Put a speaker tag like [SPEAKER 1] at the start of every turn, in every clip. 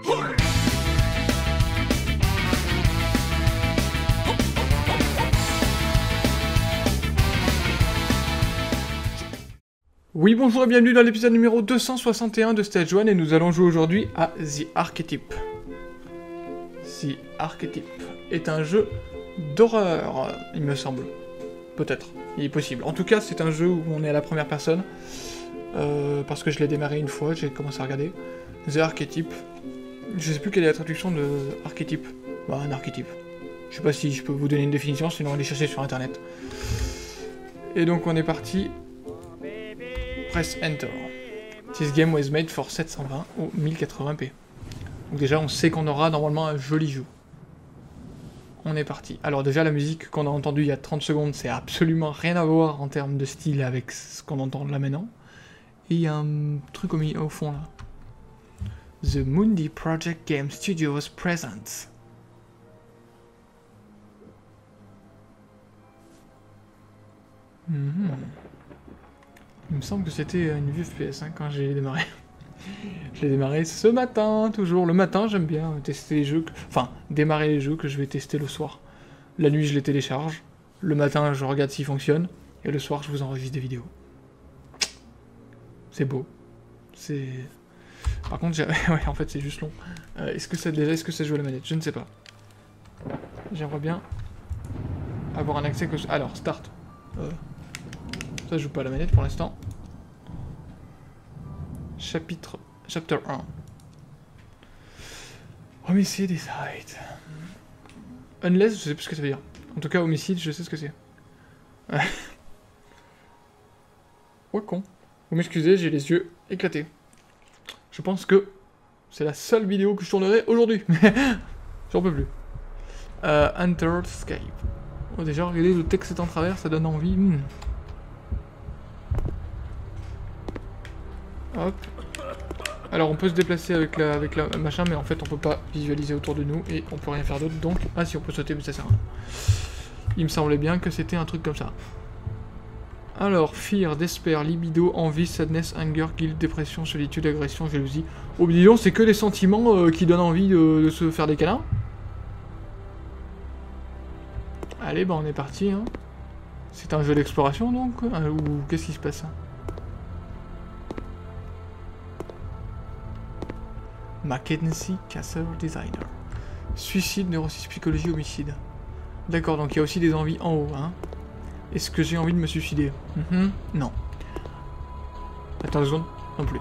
[SPEAKER 1] Oui, bonjour et bienvenue dans l'épisode numéro 261 de Stage 1 et nous allons jouer aujourd'hui à The Archetype. The Archetype est un jeu d'horreur, il me semble. Peut-être, il est possible. En tout cas, c'est un jeu où on est à la première personne. Parce que je l'ai démarré une fois, j'ai commencé à regarder. The Archetype. Je sais plus quelle est la traduction de archétype. Bah, un archétype. Je sais pas si je peux vous donner une définition, sinon allez chercher sur internet. Et donc on est parti. Press Enter. This game was made for 720 ou 1080p. Donc déjà on sait qu'on aura normalement un joli jeu. On est parti. Alors déjà la musique qu'on a entendue il y a 30 secondes, c'est absolument rien à voir en termes de style avec ce qu'on entend là maintenant. Et il y a un truc au fond là. The Mundi Project Game Studios presents. Il me semble que c'était une vue FPS hein, quand j'ai démarré. Je l'ai démarré ce matin, toujours. Le matin, j'aime bien tester les jeux, enfin, démarrer les jeux que je vais tester le soir. La nuit, je les télécharge. Le matin, je regarde s'ils fonctionnent. Et le soir, je vous enregistre des vidéos. C'est beau. C'est... Par contre, ouais, en fait, c'est juste long. Est-ce que ça joue à la manette? Je ne sais pas. J'aimerais bien avoir un accès que... Alors, start. Ça joue pas à la manette pour l'instant. Chapter 1. Homicide is hide. Unless, je sais plus ce que ça veut dire. En tout cas, homicide, je sais ce que c'est. Ouais, con. Vous m'excusez, j'ai les yeux éclatés. Je pense que c'est la seule vidéo que je tournerai aujourd'hui. J'en peux plus. Enter Skype. Oh, déjà, regardez, le texte est en travers, ça donne envie. Hop. Alors on peut se déplacer avec la machin, mais en fait on peut pas visualiser autour de nous et on peut rien faire d'autre. Donc, ah si on peut sauter, mais ça sert à rien. Il me semblait bien que c'était un truc comme ça. Alors, fear, despair, libido, envie, sadness, anger, guilt, dépression, solitude, agression, jalousie. Oh, disons, c'est que des sentiments qui donnent envie de se faire des câlins. Allez, bah on est parti. Hein. C'est un jeu d'exploration donc, ou qu'est-ce qui se passe? Mackenzie Castle Designer. Suicide, neuroscience, psychologie, homicide. D'accord, donc il y a aussi des envies en haut, hein. Est-ce que j'ai envie de me suicider? Non. Attends une seconde, non plus.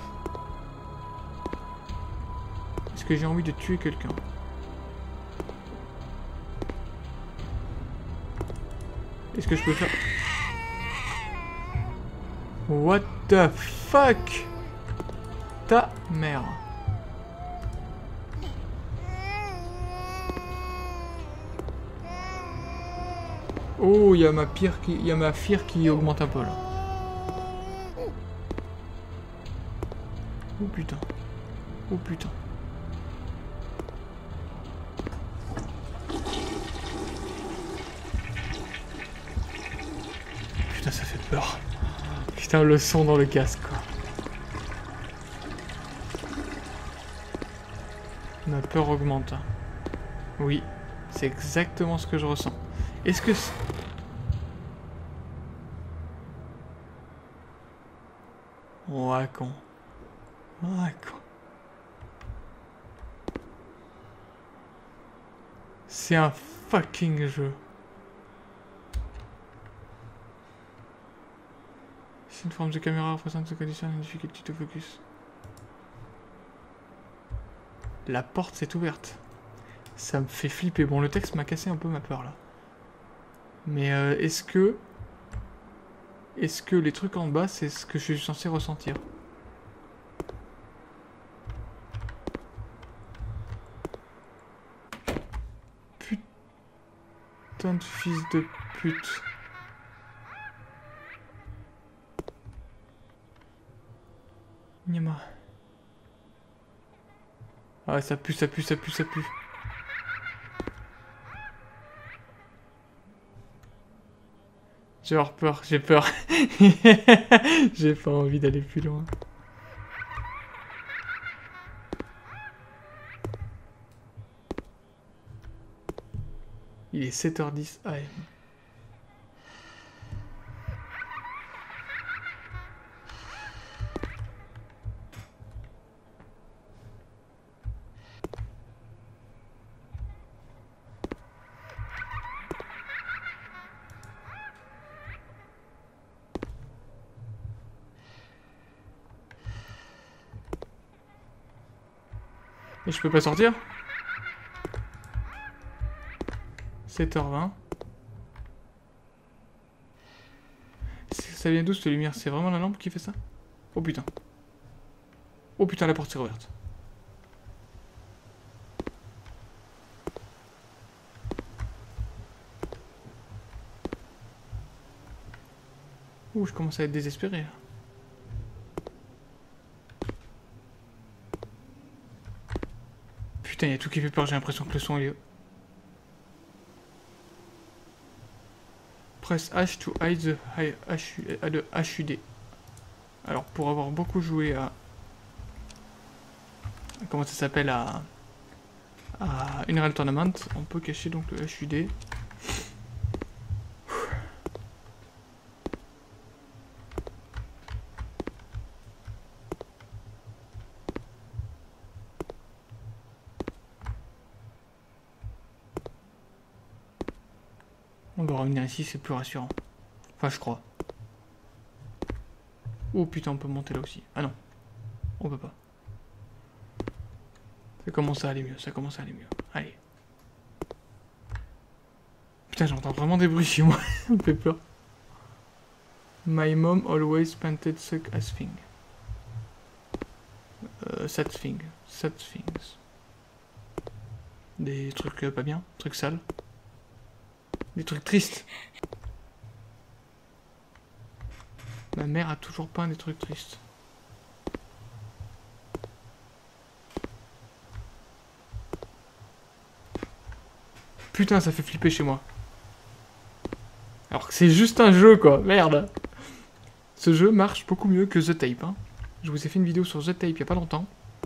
[SPEAKER 1] Est-ce que j'ai envie de tuer quelqu'un? Est-ce que je peux faire... What the fuck? Ta mère. Oh, il y a ma fear qui augmente un peu là. Oh putain. Oh putain. Putain, ça fait peur. Putain, le son dans le casque quoi. Ma peur augmente. Oui, c'est exactement ce que je ressens. Est-ce que... Ouais, con. Ouais, con. C'est un fucking jeu. Si une forme de caméra représente ce condition, une difficulté de focus. La porte s'est ouverte. Ça me fait flipper. Bon, le texte m'a cassé un peu ma peur là. Mais est-ce que les trucs en bas, c'est ce que je suis censé ressentir? Putain de fils de pute. Nyama. Ah ouais, ça pue, ça pue, ça pue, ça pue. J'ai avoir peur, j'ai peur. J'ai pas envie d'aller plus loin. Il est 7h10 AM. Et je peux pas sortir? 7h20. Ça vient d'où cette lumière? C'est vraiment la lampe qui fait ça? Oh putain. Oh putain, la porte s'est ouverte. Ouh, je commence à être désespéré là. Putain, il y a tout qui fait peur, j'ai l'impression que le son est... Press H to hide the HUD. Alors, pour avoir beaucoup joué à... Comment ça s'appelle, à Unreal Tournament, on peut cacher donc le HUD. On va revenir ici, c'est plus rassurant. Enfin, je crois. Oh putain, on peut monter là aussi. Ah non, on peut pas. Ça commence à aller mieux, ça commence à aller mieux. Allez. Putain, j'entends vraiment des bruits chez moi. Ça me fait peur. My mom always painted suck as thing. Sad thing. Sad things. Des trucs pas bien, trucs sales. Des trucs tristes. Ma mère a toujours peint des trucs tristes. Putain, ça fait flipper chez moi. Alors que c'est juste un jeu, quoi. Merde. Ce jeu marche beaucoup mieux que The Tape. Hein. Je vous ai fait une vidéo sur The Tape il y a pas longtemps.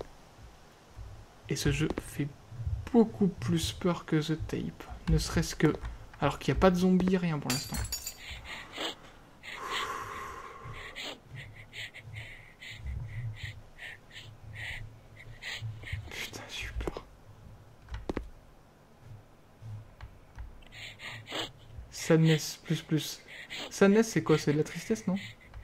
[SPEAKER 1] Et ce jeu fait beaucoup plus peur que The Tape. Ne serait-ce que... Alors qu'il n'y a pas de zombies, rien pour l'instant. Putain, j'ai eu peur. Sadness plus. Sadness, c'est quoi? C'est de la tristesse, non?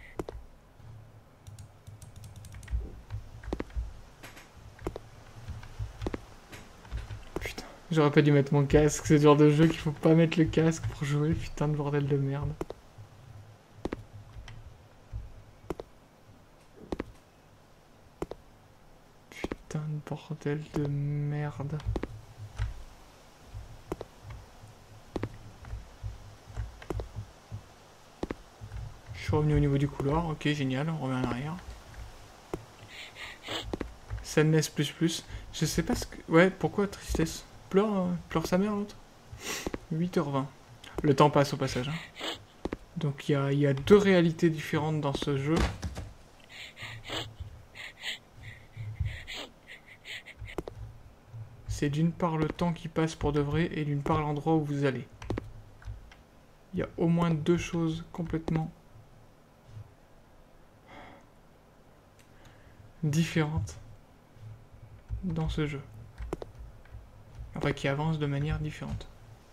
[SPEAKER 1] Putain, j'aurais pas dû mettre mon casque. C'est le genre de jeu qu'il faut pas mettre le casque pour jouer. Putain de bordel de merde. Putain de bordel de merde. Je suis revenu au niveau du couloir. Ok, génial. On revient en arrière. Sadness plus. Je sais pas ce que... Ouais, pourquoi tristesse? Pleure sa mère, l'autre? 8h20. Le temps passe au passage. Hein. Donc il y a deux réalités différentes dans ce jeu. C'est d'une part le temps qui passe pour de vrai et d'une part l'endroit où vous allez. Il y a au moins deux choses complètement différentes dans ce jeu. Enfin, qui avancent de manière différente.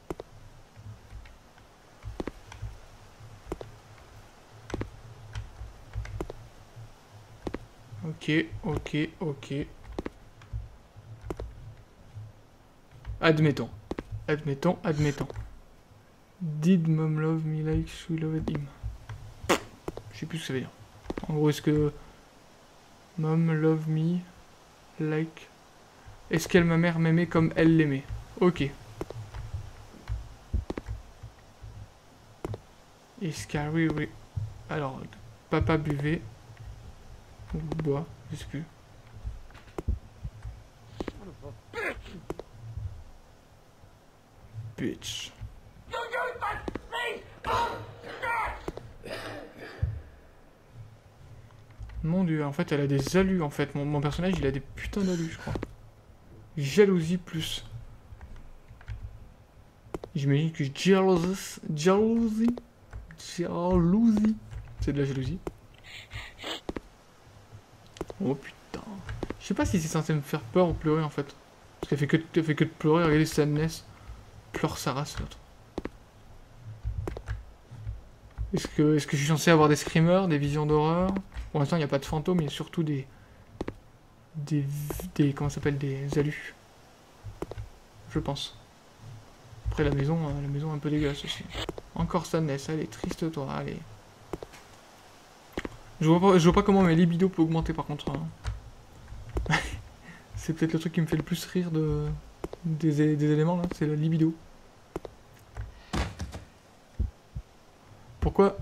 [SPEAKER 1] Ok. Admettons. Did mom love me like she loved him? Je sais plus ce que ça veut dire. En gros, est-ce que mom love me like... Est-ce que ma mère m'aimait comme elle l'aimait? Ok. Est-ce qu'elle... Oui. Alors, papa buvait. Ou boit, je sais plus. Bitch. Mon dieu, en fait elle a des alus en fait. Mon personnage il a des putains d'alus je crois. Jalousie plus. J'imagine que jalousie, c'est de la jalousie. Oh putain. Je sais pas si c'est censé me faire peur ou pleurer en fait. Parce qu'elle fait que de pleurer, regardez Sadness. Pleure sa race l'autre. Est-ce que je suis censé avoir des screamers, des visions d'horreur? Pour l'instant il n'y a pas de fantômes, il y a surtout des comment ça s'appelle, des alus. Je pense. Après la maison un peu dégueulasse aussi. Encore Sadness, allez, triste toi, allez. Je vois pas comment mes libido peut augmenter par contre. Hein. C'est peut-être le truc qui me fait le plus rire des éléments là, c'est la libido. Pourquoi?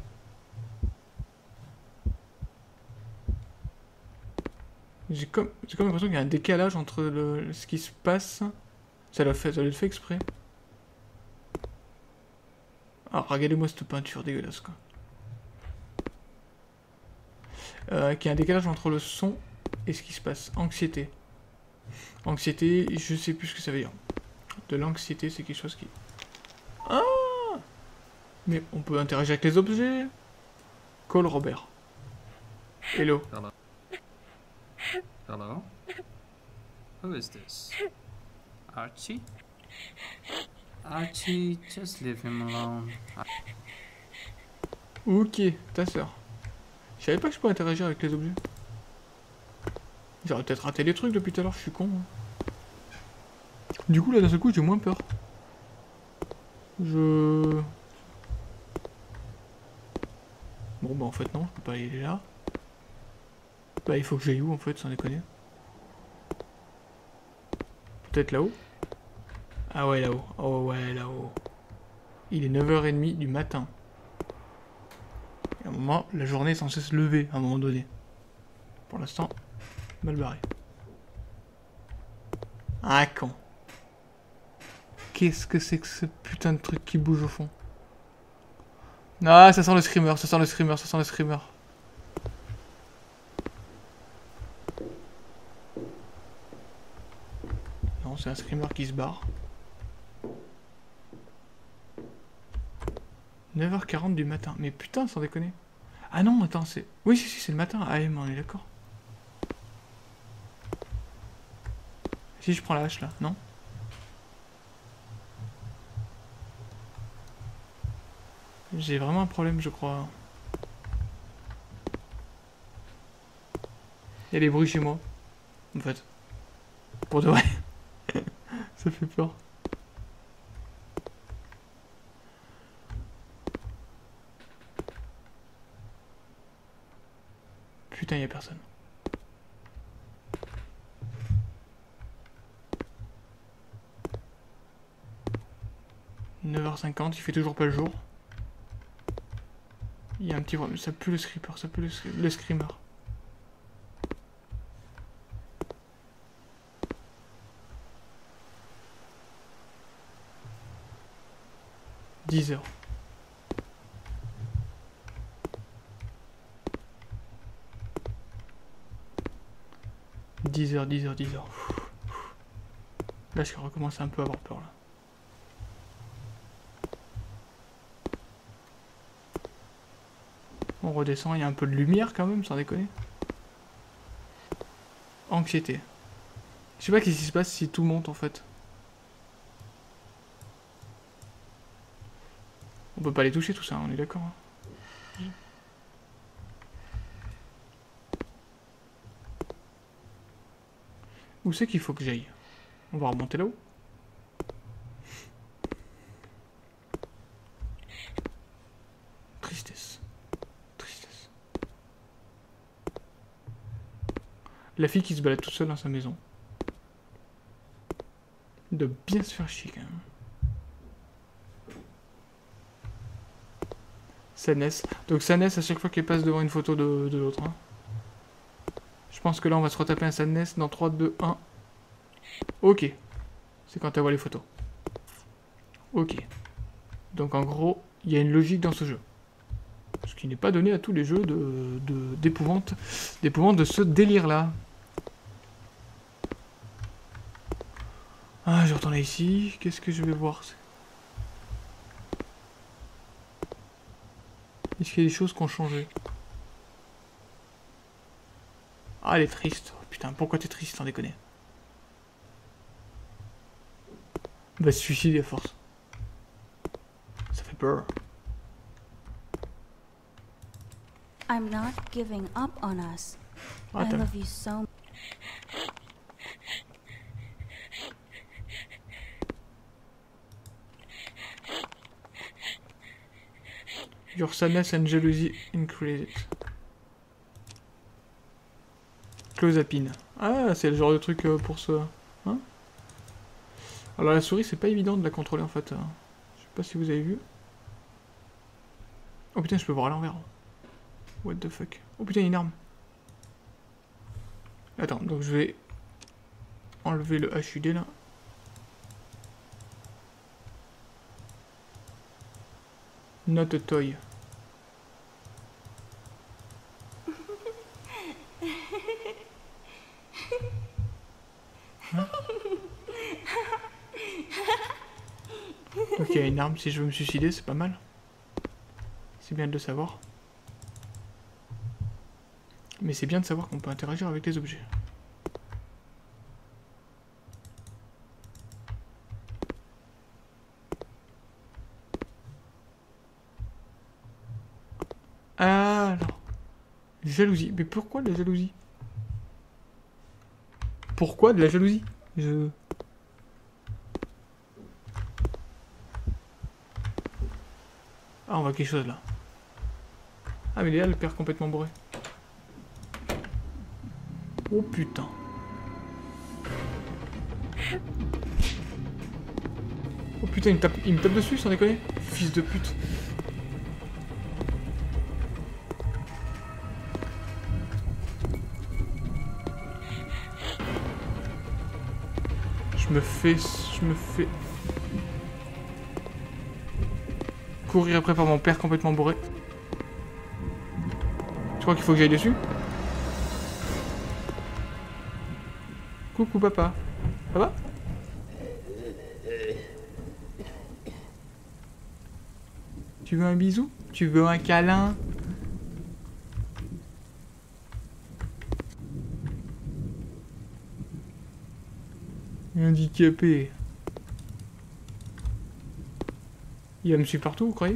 [SPEAKER 1] J'ai comme l'impression qu'il y a un décalage entre ce qui se passe. Ça doit être fait exprès. Alors regardez-moi cette peinture dégueulasse quoi. Qu'il y a un décalage entre le son et ce qui se passe. Anxiété. Anxiété, je sais plus ce que ça veut dire. De l'anxiété, c'est quelque chose qui... Ah! Mais on peut interagir avec les objets. Call Robert. Hello.
[SPEAKER 2] Hello. Hello. Who is this? Archie? Archie, just leave him alone.
[SPEAKER 1] Ok, ta soeur. Je savais pas que je pouvais interagir avec les objets. J'aurais peut-être raté les trucs depuis tout à l'heure, je suis con. Hein. Du coup, là, d'un seul coup, j'ai moins peur. Bon, bah, en fait, non, je peux pas aller là. Bah, il faut que j'aille où, en fait, sans déconner? Peut-être là-haut? Ah ouais, là-haut. Oh ouais, là-haut. Il est 9h30 du matin. Et à un moment, la journée est censée se lever, à un moment donné. Pour l'instant, mal barré. Ah, con. Qu'est-ce que c'est que ce putain de truc qui bouge au fond? Ah, ça sent le screamer, ça sent le screamer, ça sent le screamer. Non, c'est un screamer qui se barre. 9h40 du matin. Mais putain, sans déconner. Ah non, attends, c'est... Oui, si, c'est le matin. Ah, mais on est d'accord. Si je prends la hache, là, non? J'ai vraiment un problème, je crois. Il y a des bruits chez moi. En fait. Pour de vrai. Ça fait peur. Putain, il y a personne. « 9h50, il fait toujours pas le jour. Il y a un petit problème, ça pue le screamer, ça pue le screamer. « 10h. » 10h. Là, je recommence un peu à avoir peur, là. On redescend, il y a un peu de lumière quand même, sans déconner. Anxiété. Je sais pas qu'est-ce qui se passe si tout monte en fait. On peut pas les toucher tout ça, on est d'accord. Hein. Où c'est qu'il faut que j'aille? On va remonter là-haut. Tristesse. La fille qui se balade toute seule dans sa maison. De bien se faire chier quand même. Sadness. Donc Sadness à chaque fois qu'elle passe devant une photo de l'autre. Hein. Je pense que là on va se retaper un Sadness dans 3, 2, 1. Ok. C'est quand elle voit les photos. Ok. Donc en gros, il y a une logique dans ce jeu. Ce qui n'est pas donné à tous les jeux d'épouvante de ce délire-là. Ah, je retourne ici. Qu'est-ce que je vais voir? Est-ce qu'il y a des choses qui ont changé? Ah, elle est triste. Oh, putain, pourquoi t'es triste, sans déconner? Va se suicider à force. Ça fait peur.
[SPEAKER 3] I'm not giving up on us.
[SPEAKER 1] Ah,
[SPEAKER 3] I
[SPEAKER 1] t'as...
[SPEAKER 3] love you so.
[SPEAKER 1] Your sadness and jealousy increased. Clozapine. Ah, c'est le genre de truc pour ce... Hein? Alors la souris, c'est pas évident de la contrôler en fait. Je sais pas si vous avez vu. Oh putain, je peux voir à l'envers. What the fuck. Oh putain, il y a une arme. Attends, donc je vais enlever le HUD là. Not a toy. Hein? Ok, il y a une arme, si je veux me suicider, c'est pas mal. C'est bien de le savoir. Mais c'est bien de savoir qu'on peut interagir avec les objets. Alors... Jalousie. Mais pourquoi de la jalousie? Pourquoi de la jalousie? Ah, on voit quelque chose là. Ah, mais il est là, le père complètement bourré. Oh putain. Oh putain, il me tape dessus, sans déconner. Fils de pute. Je me fais... courir après par mon père complètement bourré. Tu crois qu'il faut que j'aille dessus? Coucou papa. Ça va? Tu veux un bisou? Tu veux un câlin? Handicapé. Il va me suivre partout, vous croyez?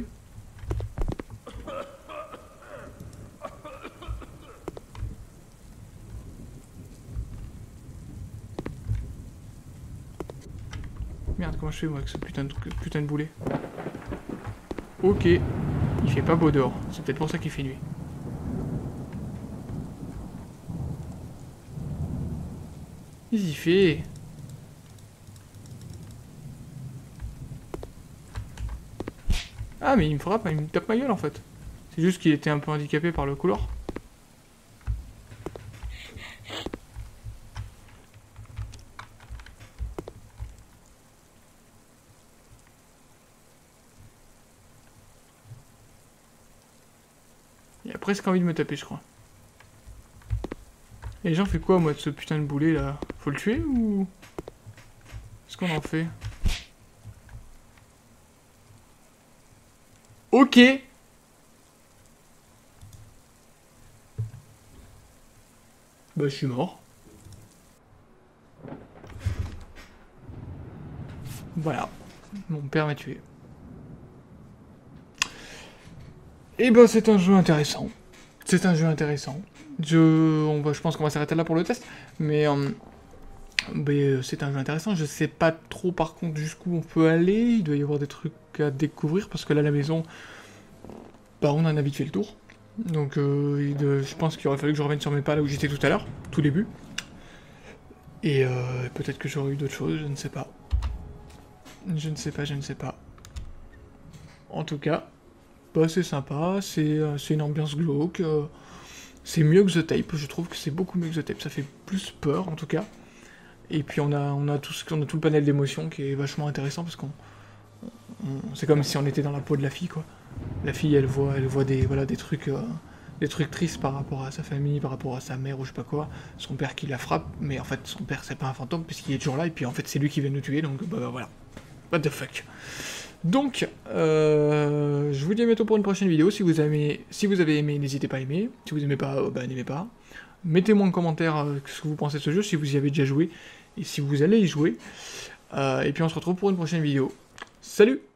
[SPEAKER 1] Merde, comment je fais moi avec ce putain de boulet? Ok. Il fait pas beau dehors. C'est peut-être pour ça qu'il fait nuit. Qu'est-ce qu'il fait? Ah mais il me frappe, il me tape ma gueule en fait. C'est juste qu'il était un peu handicapé par le couloir. Il a presque envie de me taper, je crois. Et les gens fait quoi moi de ce putain de boulet là? Faut le tuer ou... Qu'est-ce qu'on en fait? Ok. Bah je suis mort. Voilà. Mon père m'a tué. Et ben c'est un jeu intéressant. C'est un jeu intéressant. Je pense qu'on va s'arrêter là pour le test. Mais c'est un jeu intéressant. Je sais pas trop par contre jusqu'où on peut aller. Il doit y avoir des trucs à découvrir. Parce que là, à la maison, bah, on en a habitué le tour. Donc je pense qu'il aurait fallu que je revienne sur mes pas là où j'étais tout à l'heure. Tout début. Et peut-être que j'aurais eu d'autres choses. Je ne sais pas. Je ne sais pas. En tout cas, bah, c'est sympa. C'est une ambiance glauque. C'est mieux que The Tape, je trouve que c'est beaucoup mieux que The Tape, ça fait plus peur en tout cas. Et puis on a tout le panel d'émotions qui est vachement intéressant parce qu'on c'est comme si on était dans la peau de la fille quoi. La fille elle voit des trucs tristes par rapport à sa famille, par rapport à sa mère ou je sais pas quoi, son père qui la frappe, mais en fait son père c'est pas un fantôme puisqu'il est toujours là et puis en fait c'est lui qui vient nous tuer donc bah voilà. What the fuck. Donc, je vous dis à bientôt pour une prochaine vidéo. Si vous avez aimé, n'hésitez pas à aimer. Si vous n'aimez pas, bah, n'aimez pas. Mettez-moi en commentaire ce que vous pensez de ce jeu, si vous y avez déjà joué, et si vous allez y jouer. Et puis on se retrouve pour une prochaine vidéo. Salut!